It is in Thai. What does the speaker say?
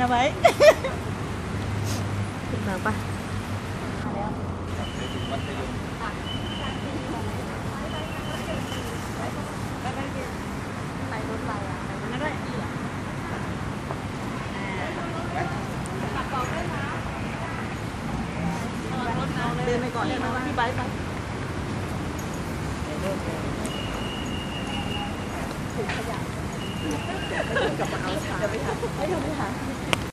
นะไว้ถึงแล้วปะไปรถไฟอ่ะไปมันได้เดินไปก่อนเลยนะพี่ไบค์ไปถึงขยะกลับมาเอาสายเดี๋ยวไปหาไม่ทำไม่หา